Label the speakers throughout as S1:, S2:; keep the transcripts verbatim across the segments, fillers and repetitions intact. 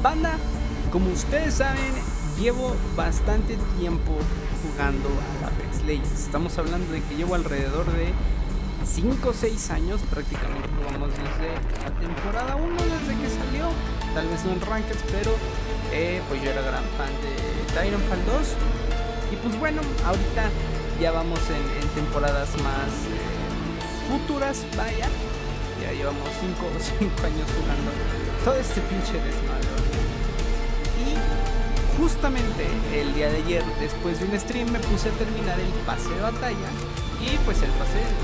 S1: Banda, como ustedes saben, llevo bastante tiempo jugando a Apex Legends. Estamos hablando de que llevo alrededor de cinco o seis años, prácticamente jugamos desde la temporada uno, desde que salió. Tal vez no en Ranked, pero eh, pues yo era gran fan de Titanfall dos. Y pues bueno, ahorita ya vamos en, en temporadas más eh, futuras, vaya. Ya llevamos cinco años jugando todo este pinche desmadre. Y justamente el día de ayer, después de un stream, me puse a terminar el pase de batalla. Y pues el pase de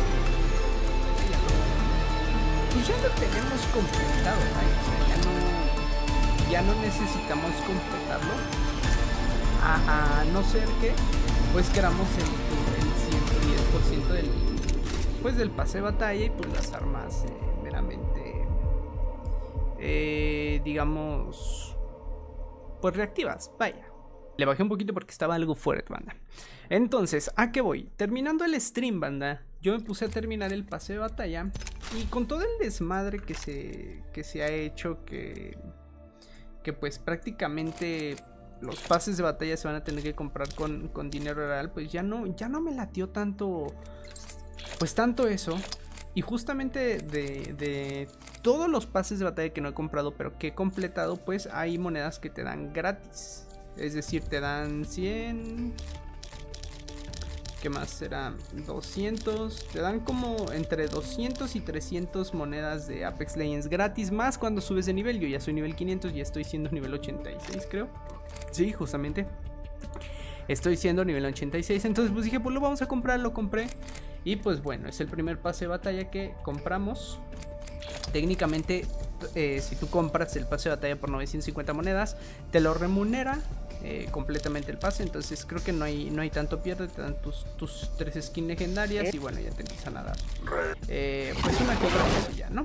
S1: pues ya lo tenemos completado, ¿vale? O sea, ya no, ya no necesitamos completarlo. A, a no ser que pues queramos el, el ciento diez por ciento del, pues, del pase de batalla y pues las armas eh, meramente eh, digamos pues reactivas, vaya. Le bajé un poquito porque estaba algo fuerte, banda. Entonces, ¿a qué voy? Terminando el stream, banda, yo me puse a terminar el pase de batalla. Y con todo el desmadre que se, que se ha hecho, que, que pues prácticamente los pases de batalla se van a tener que comprar con, con dinero real, pues ya no, ya no me latió tanto, pues tanto eso. Y justamente de, de todos los pases de batalla que no he comprado, pero que he completado, pues hay monedas que te dan gratis. Es decir, te dan cien... ¿Qué más será? doscientos. Te dan como entre doscientos y trescientos monedas de Apex Legends gratis. Más cuando subes de nivel. Yo ya soy nivel quinientos y estoy siendo nivel ochenta y seis, creo. Sí, justamente. Estoy siendo nivel ochenta y seis. Entonces pues dije, pues lo vamos a comprar, lo compré. Y pues bueno, es el primer pase de batalla que compramos. Técnicamente, eh, si tú compras el pase de batalla por novecientas cincuenta monedas, te lo remunera eh, completamente el pase. Entonces creo que no hay, no hay tanto pierde. Te dan tus, tus tres skins legendarias y bueno, ya te empiezan a dar eh, pues una que otra cosilla, ¿no?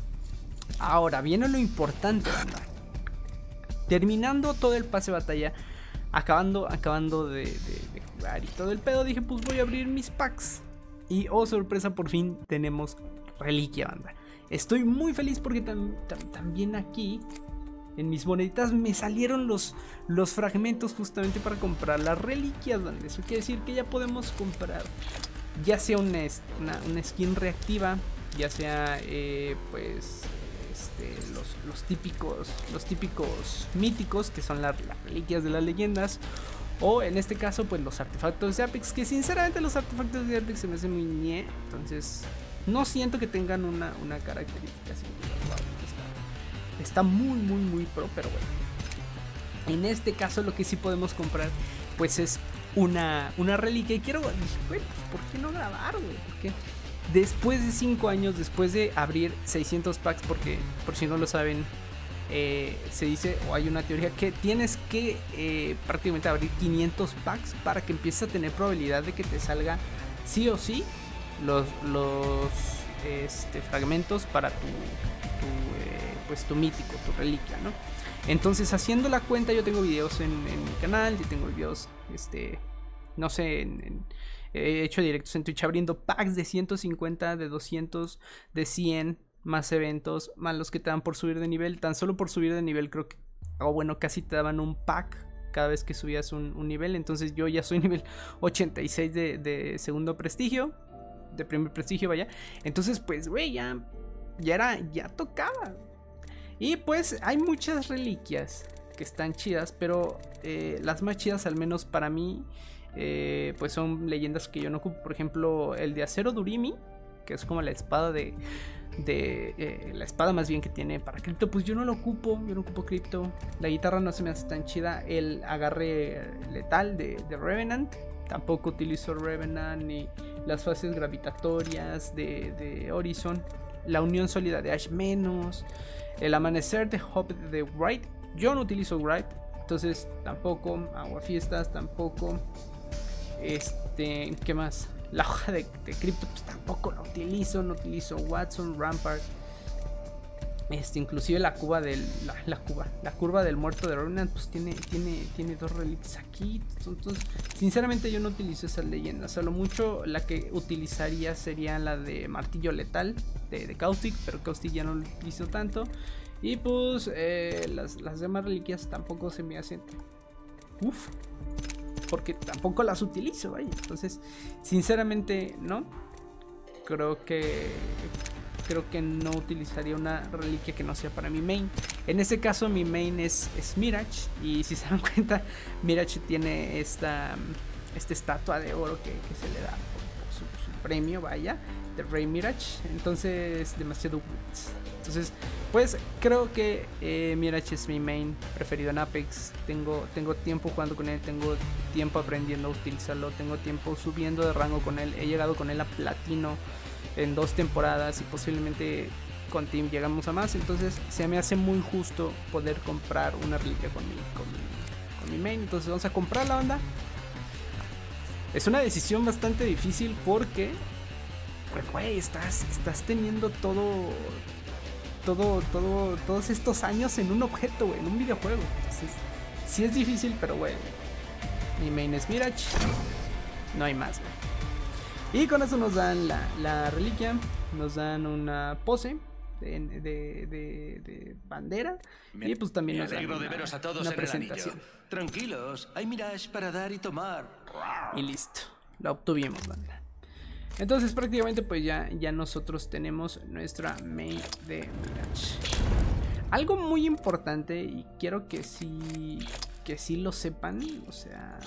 S1: Ahora viene lo importante, banda. Terminando todo el pase de batalla, acabando, acabando de, de, de jugar y todo el pedo, dije pues voy a abrir mis packs. Y oh sorpresa, por fin tenemos reliquia, banda. Estoy muy feliz porque tam, tam, también aquí en mis moneditas me salieron los, los fragmentos justamente para comprar las reliquias, banda. Eso quiere decir que ya podemos comprar ya sea una, una, una skin reactiva, ya sea eh, pues este, los, los típicos los típicos míticos que son las, las reliquias de las leyendas. O en este caso pues los artefactos de Apex, que sinceramente los artefactos de Apex se me hacen muy ñe. Entonces no siento que tengan una, una característica así. Está, está muy muy muy pro, pero bueno. En este caso lo que sí podemos comprar pues es una, una reliquia. Y quiero, dije, güey, pues, ¿por qué no grabar, güey? Porque después de cinco años, después de abrir seiscientos packs, porque por si no lo saben, Eh, se dice o hay una teoría que tienes que eh, prácticamente abrir quinientos packs para que empieces a tener probabilidad de que te salga sí o sí los, los este, fragmentos para tu, tu eh, pues tu mítico, tu reliquia, ¿no? Entonces haciendo la cuenta, yo tengo videos en, en mi canal, yo tengo videos este no sé en, en, he hecho directos en Twitch abriendo packs de ciento cincuenta, de doscientos, de cien, más eventos, más los que te dan por subir de nivel. Tan solo por subir de nivel creo que, o oh, bueno, casi te daban un pack cada vez que subías un, un nivel. Entonces yo ya soy nivel ochenta y seis de, de segundo prestigio, de primer prestigio, vaya. Entonces pues, güey, ya, ya era, ya tocaba. Y pues hay muchas reliquias que están chidas, pero eh, las más chidas, al menos para mí, eh, pues son leyendas que yo no ocupo. Por ejemplo, el de acero Durimi, que es como la espada de... de eh, la espada más bien que tiene para cripto, pues yo no lo ocupo, yo no ocupo cripto. La guitarra no se me hace tan chida. El agarre letal de, de Revenant, tampoco utilizo Revenant, ni las fases gravitatorias de, de Horizon. La unión sólida de Ash menos. El amanecer de Hope de Wright, yo no utilizo Wright, entonces tampoco. Aguafiestas tampoco. Este, ¿qué más? La hoja de, de cripto pues tampoco la utilizo. No utilizo Watson, Rampart. Este, inclusive la cuba del. La, la cuba. La curva del muerto de Revenant. Pues tiene. Tiene. Tiene dos reliquias aquí. Entonces. Sinceramente yo no utilizo esas leyendas. A lo mucho la que utilizaría sería la de martillo letal. De, de Caustic. Pero Caustic ya no lo utilizo tanto. Y pues eh, las, las demás reliquias tampoco se me hacen uff, porque tampoco las utilizo, vaya. Entonces, sinceramente, no. Creo que creo que no utilizaría una reliquia que no sea para mi main. En este caso mi main es, es Mirage. Y si se dan cuenta, Mirage tiene esta, esta estatua de oro que, que se le da por, por su, su premio, vaya, de Rey Mirage. Entonces demasiado wins. Entonces pues creo que eh, Mirage es mi main preferido en Apex. Tengo, tengo tiempo jugando con él, tengo tiempo aprendiendo a utilizarlo, tengo tiempo subiendo de rango con él. He llegado con él a platino en dos temporadas y posiblemente con Team llegamos a más. Entonces se me hace muy justo poder comprar una reliquia con mi, con mi, con mi main. Entonces vamos a comprar la banda. Es una decisión bastante difícil porque pues güey, estás, estás teniendo todo todo, todo, todos estos años en un objeto, güey, en un videojuego. Entonces sí es difícil, pero güey, mi main es Mirage, no hay más, güey. Y con eso nos dan la, la reliquia, nos dan una pose de, de, de, de bandera. Me, y pues también nos dan una, de veros a todos una presentación.
S2: Tranquilos, hay Mirage para dar y tomar.
S1: Y listo, la obtuvimos, banda. Entonces prácticamente pues ya, ya nosotros tenemos nuestra main de Mirage. Algo muy importante y quiero que sí, que sí lo sepan, o sea,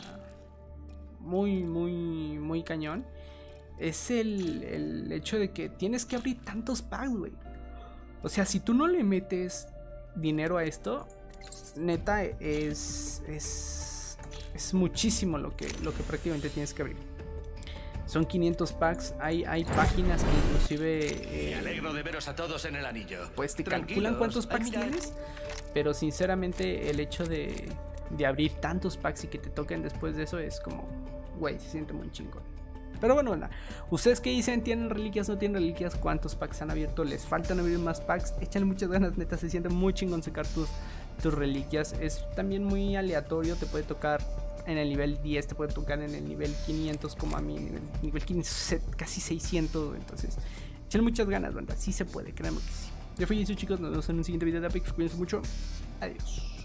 S1: muy, muy, muy cañón. Es el, el hecho de que tienes que abrir tantos packs, güey. O sea, si tú no le metes dinero a esto, neta, es, es, es muchísimo lo que, lo que prácticamente tienes que abrir. Son quinientos packs, hay, hay páginas que inclusive...
S2: Eh, Me alegro de veros a todos en el anillo.
S1: Pues te calculan cuántos packs tienes, pero sinceramente el hecho de, de abrir tantos packs y que te toquen después de eso es como... Güey, se siente muy chingón. Pero bueno, nada. ¿Ustedes qué dicen? ¿Tienen reliquias? ¿No tienen reliquias? ¿Cuántos packs han abierto? ¿Les faltan abrir más packs? Échale muchas ganas, neta. Se siente muy chingón sacar tus, tus reliquias. Es también muy aleatorio. Te puede tocar en el nivel diez, te puede tocar en el nivel quinientos, como a mí. En el nivel quinientos, casi seiscientos. Entonces, échale muchas ganas, banda. Sí se puede, créanme que sí. Yo fui Jesús, chicos. Nos vemos en un siguiente video de Apex. Cuídense mucho. Adiós.